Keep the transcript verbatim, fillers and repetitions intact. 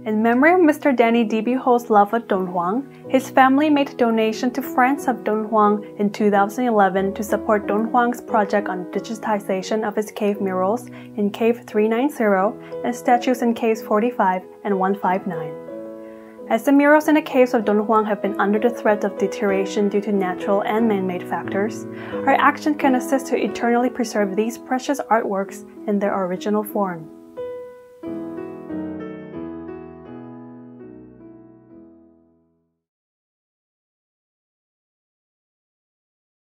In memory of Mister Danny D B Ho's love of Dunhuang, his family made a donation to Friends of Dunhuang in two thousand eleven to support Dunhuang's project on digitization of his cave murals in Cave three ninety and statues in Caves forty-five and one fifty-nine. As the murals in the caves of Dunhuang have been under the threat of deterioration due to natural and man-made factors, our action can assist to eternally preserve these precious artworks in their original form.